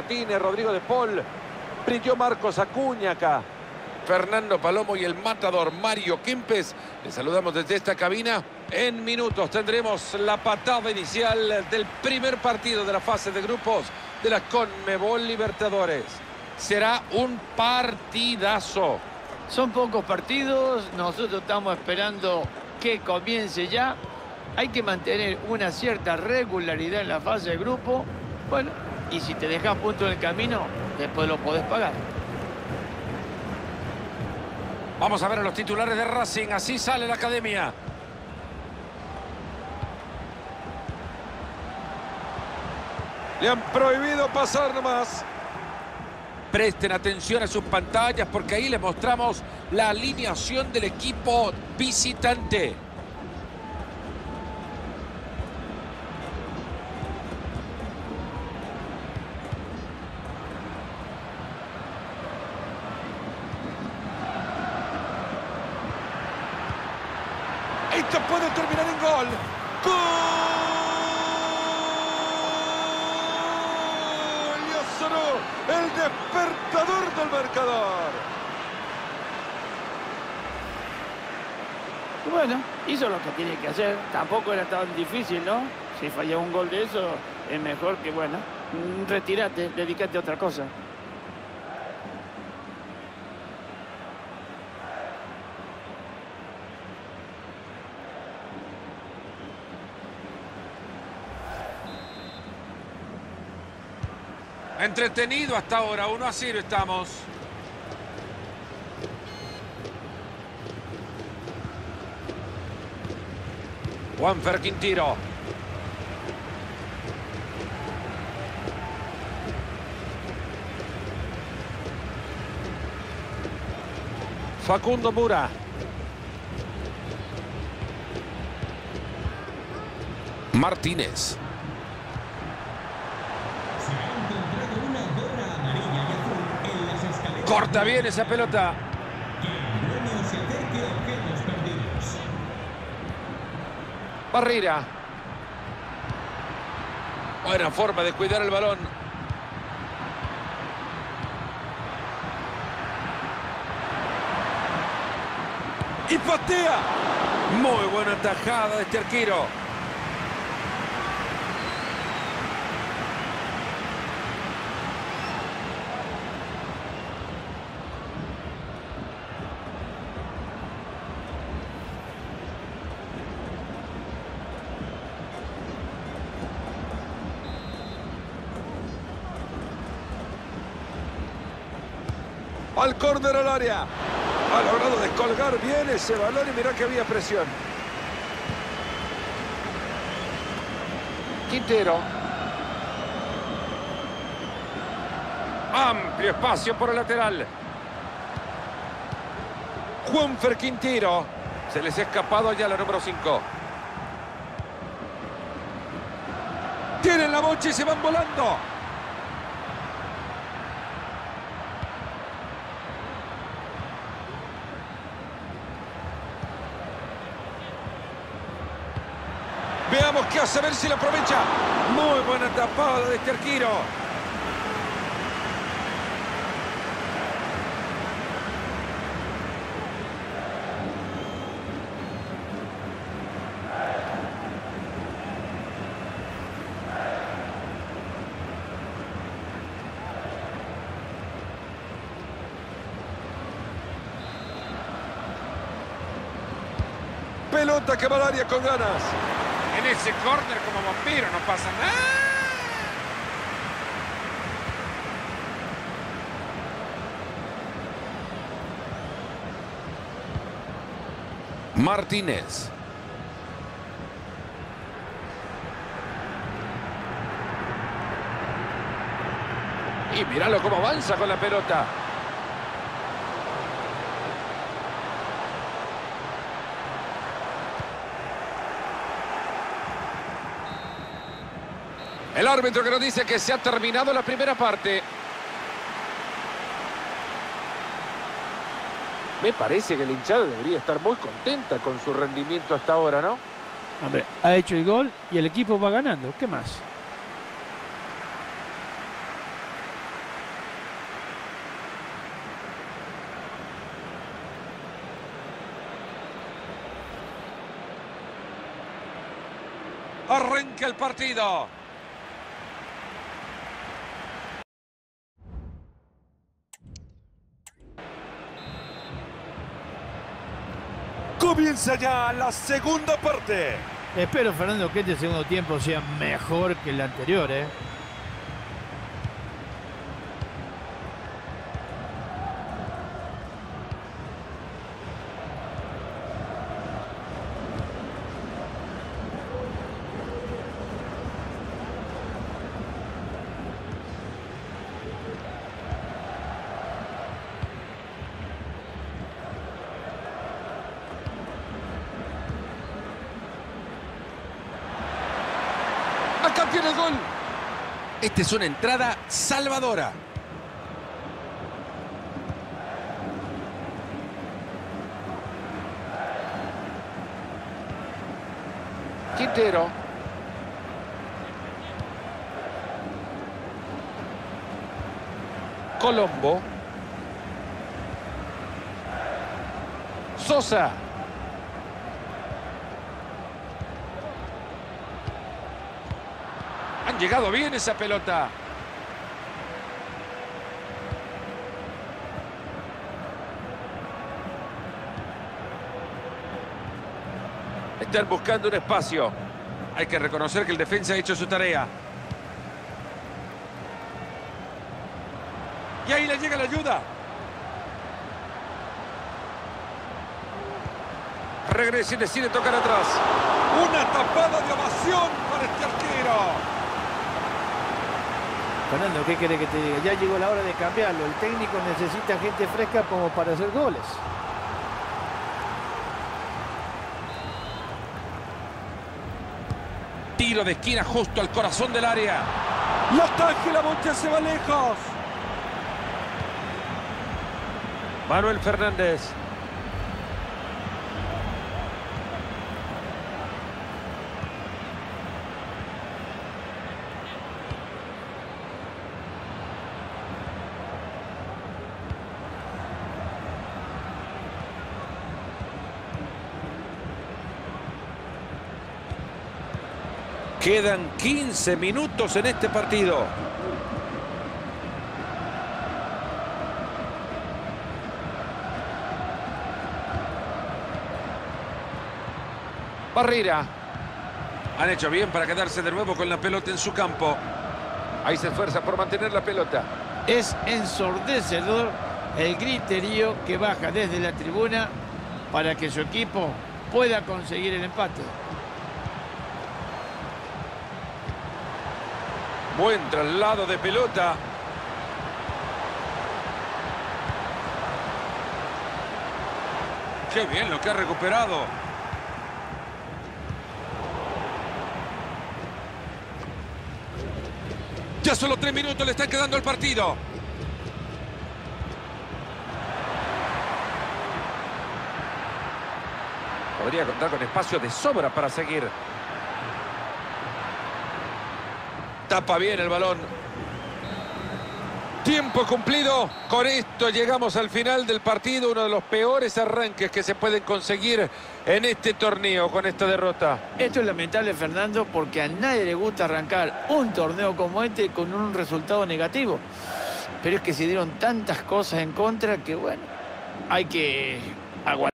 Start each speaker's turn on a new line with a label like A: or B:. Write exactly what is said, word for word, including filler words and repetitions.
A: Martínez, Rodrigo de Paul. Brilló Marcos Acuña acá.
B: Fernando Palomo y el matador Mario Kempes. Les saludamos desde esta cabina.
A: En minutos tendremos la patada inicial del primer partido de la fase de grupos de la Conmebol Libertadores. Será un partidazo.
C: Son pocos partidos, nosotros estamos esperando que comience ya. Hay que mantener una cierta regularidad en la fase de grupo. Bueno, y si te dejas punto en el camino, después lo podés pagar.
A: Vamos a ver a los titulares de Racing. Así sale la academia. Le han prohibido pasar nomás. Presten atención a sus pantallas porque ahí les mostramos la alineación del equipo visitante. Esto puede terminar en gol. ¡Gol! Ya sonó el despertador del marcador.
C: Bueno, hizo lo que tiene que hacer. Tampoco era tan difícil, ¿no? Si falla un gol de eso, es mejor que, bueno, retírate, dedícate a otra cosa.
A: Entretenido hasta ahora, uno a cero estamos. Juanfer Quintero. Facundo Mura.
B: Martínez.
A: Corta bien esa pelota. Barrera. Buena forma de cuidar el balón. Y patea. Muy buena tajada de este arquero. Al córner al área. Ha logrado descolgar bien ese balón y mirá que había presión. Quintero. Amplio espacio por el lateral. Juanfer Quintero. Se les ha escapado ya la número cinco. Tienen la bocha y se van volando. Veamos qué hace, a ver si la aprovecha. Muy buena tapada de este arquero. Pelota que va al área con ganas. En ese córner como vampiro no pasa nada.
B: Martínez.
A: Y míralo cómo avanza con la pelota. El árbitro que nos dice que se ha terminado la primera parte. Me parece que la hinchada debería estar muy contenta con su rendimiento hasta ahora, ¿no?
C: Hombre, ha hecho el gol y el equipo va ganando. ¿Qué más?
A: Arranca el partido.
D: Comienza ya la segunda parte.
C: Espero, Fernando, que este segundo tiempo sea mejor que el anterior, ¿eh?
A: Acá tiene el gol. Esta es una entrada salvadora.
B: Quintero. Colombo. Sosa.
A: Han llegado bien esa pelota.
B: Están buscando un espacio.
A: Hay que reconocer que el defensa ha hecho su tarea. Y ahí le llega la ayuda.
B: Regresa y decide tocar atrás.
D: Una tapada de ovación para este arquero.
C: Fernando, ¿qué quiere que te diga? Ya llegó la hora de cambiarlo. El técnico necesita gente fresca como para hacer goles.
A: Tiro de esquina justo al corazón del área.
D: La ataque, la bocha se va lejos.
B: Manuel Fernández. Quedan quince minutos en este partido. Barrera.
A: Han hecho bien para quedarse de nuevo con la pelota en su campo.
B: Ahí se esfuerza por mantener la pelota.
C: Es ensordecedor el griterío que baja desde la tribuna para que su equipo pueda conseguir el empate.
B: Buen traslado de pelota.
A: Qué bien lo que ha recuperado. Ya solo tres minutos le están quedando al partido.
B: Podría contar con espacio de sobra para seguir.
A: Tapa bien el balón.
B: Tiempo cumplido. Con esto llegamos al final del partido. Uno de los peores arranques que se pueden conseguir en este torneo con esta derrota.
C: Esto es lamentable, Fernando, porque a nadie le gusta arrancar un torneo como este con un resultado negativo. Pero es que se dieron tantas cosas en contra que, bueno, hay que aguantar.